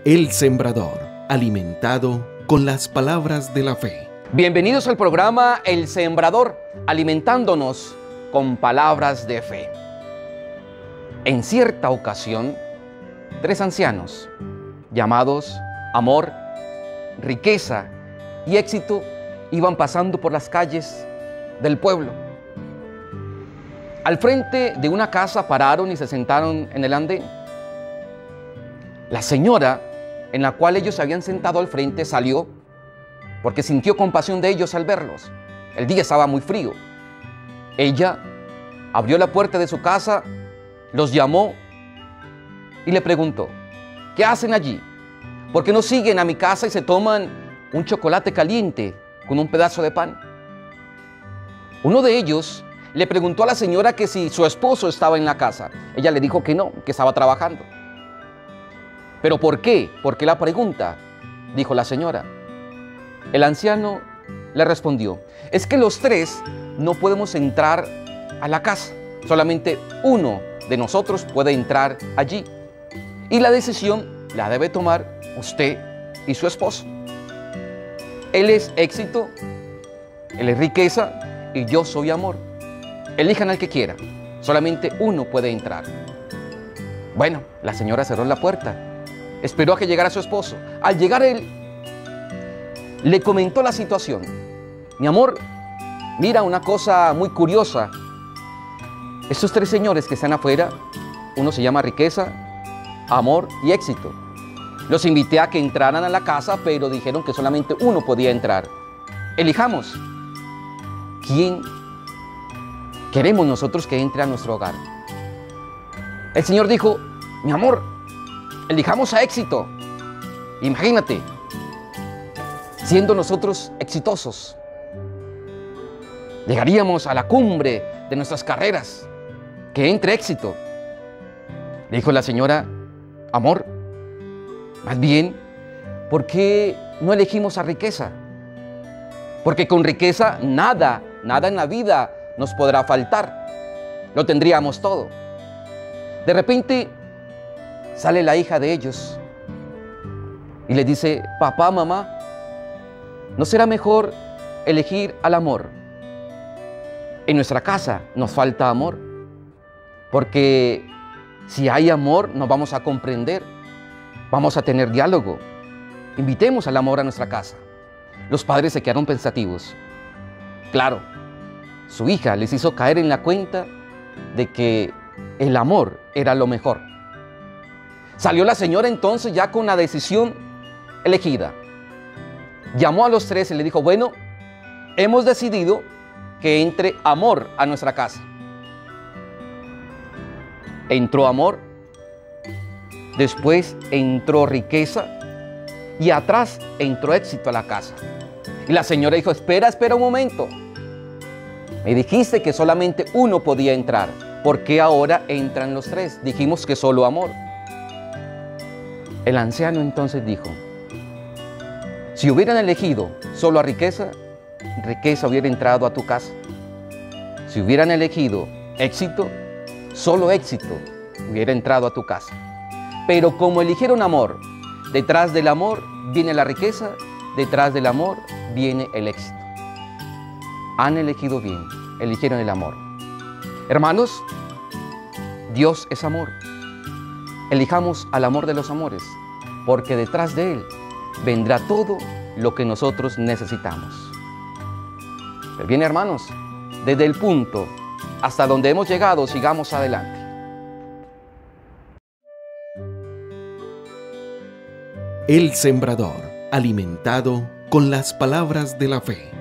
El Sembrador, alimentado con las palabras de la fe. Bienvenidos al programa El Sembrador, alimentándonos con palabras de fe. En cierta ocasión, 3 ancianos, llamados Amor, Riqueza y Éxito, iban pasando por las calles del pueblo. Al frente de una casa pararon y se sentaron en el andén. La señora en la cual ellos se habían sentado al frente salió porque sintió compasión de ellos al verlos. El día estaba muy frío. Ella abrió la puerta de su casa, los llamó y le preguntó: ¿qué hacen allí? ¿Por qué no siguen a mi casa y se toman un chocolate caliente con un pedazo de pan? Uno de ellos le preguntó a la señora que si su esposo estaba en la casa. Ella le dijo que no, que estaba trabajando. ¿Pero por qué? ¿Por qué la pregunta?, dijo la señora. El anciano le respondió: es que los 3 no podemos entrar a la casa. Solamente uno de nosotros puede entrar allí. Y la decisión la debe tomar usted y su esposo. Él es éxito, él es riqueza y yo soy amor. Elijan al que quiera. Solamente uno puede entrar. Bueno, la señora cerró la puerta. Esperó a que llegara su esposo. Al llegar él, le comentó la situación. Mi amor, mira una cosa muy curiosa. Estos 3 señores que están afuera, uno se llama Riqueza, Amor y Éxito. Los invité a que entraran a la casa, pero dijeron que solamente uno podía entrar. Elijamos. ¿Quién queremos nosotros que entre a nuestro hogar? El Señor dijo: mi amor, elijamos a Éxito. Imagínate, siendo nosotros exitosos, llegaríamos a la cumbre de nuestras carreras. Que entre Éxito. Dijo la señora: amor, más bien, ¿por qué no elegimos a Riqueza? Porque con riqueza nada en la vida nos podrá faltar. Lo tendríamos todo. De repente sale la hija de ellos y le dice: papá, mamá, ¿no será mejor elegir al amor? En nuestra casa nos falta amor, porque si hay amor nos vamos a comprender, vamos a tener diálogo. Invitemos al amor a nuestra casa. Los padres se quedaron pensativos. Claro, su hija les hizo caer en la cuenta de que el amor era lo mejor. Salió la señora entonces ya con la decisión elegida. Llamó a los 3 y le dijo: bueno, hemos decidido que entre amor a nuestra casa. Entró amor, después entró riqueza y atrás entró éxito a la casa. Y la señora dijo: espera un momento. Me dijiste que solamente uno podía entrar. ¿Por qué ahora entran los 3? Dijimos que solo amor. El anciano entonces dijo: si hubieran elegido solo a riqueza, riqueza hubiera entrado a tu casa. Si hubieran elegido éxito, solo éxito hubiera entrado a tu casa. Pero como eligieron amor, detrás del amor viene la riqueza, detrás del amor viene el éxito. Han elegido bien, eligieron el amor. Hermanos, Dios es amor. Elijamos al amor de los amores, porque detrás de Él vendrá todo lo que nosotros necesitamos. Pero bien, hermanos, desde el punto hasta donde hemos llegado, sigamos adelante. El Sembrador, alimentado con las palabras de la fe.